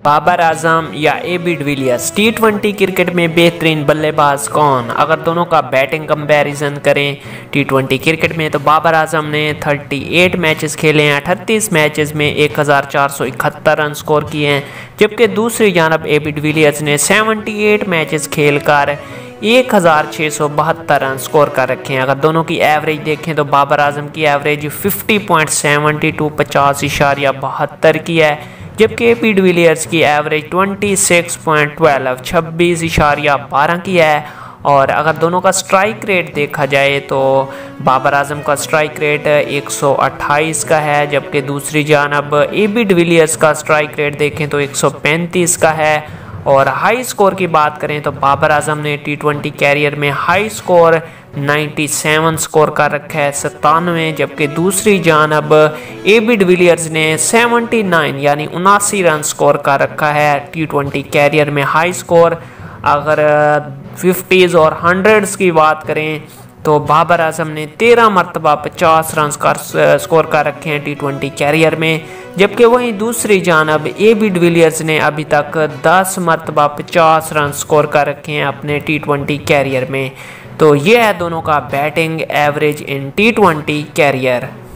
बाबर आजम या AB De Villiers। T20 cricket में बेहतरीन बल्लेबाज कौन? अगर दोनों का बैटिंग कंपैरिजन करें T20 क्रिकेट में तो बाबर आजम ने 38 मैचेस खेले हैं, 38 मैचेस में 1471 रन स्कोर किए हैं, जबकि दूसरी जानब AB De Villiers ने 78 मैचेस खेलकर 1672 रन स्कोर कर रखे हैं। अगर दोनों की एवरेज देखें तो बाबर आजम की एवरेज 50.72 50.72 की है, जबकि AB De Villiers की एवरेज 26.12 26.12 की है। और अगर दोनों का स्ट्राइक रेट देखा जाए तो बाबर आजम का स्ट्राइक रेट 128 का है, जबकि दूसरी जानब AB De Villiers का स्ट्राइक रेट देखें तो 135 का है। और हाई स्कोर की बात करें तो बाबर आजम ने T20 कैरियर में हाई स्कोर 97 स्कोर कर रखा है, 97, जबकि दूसरी जानब AB De Villiers ने 79 यानी 79 रन स्कोर कर रखा है T20 कैरियर में हाई स्कोर। अगर 50s और 100s की बात करें तो बाबर आजम ने 13 मरतबा 50 रन स्कोर कर रखे हैं T20 कैरियर में, जबकि वहीं दूसरी जानब AB De Villiers ने अभी तक 10 मरतबा 50 रन स्कोर कर रखे हैं अपने T20 कैरियर में। तो ये है दोनों का batting average in T20 career.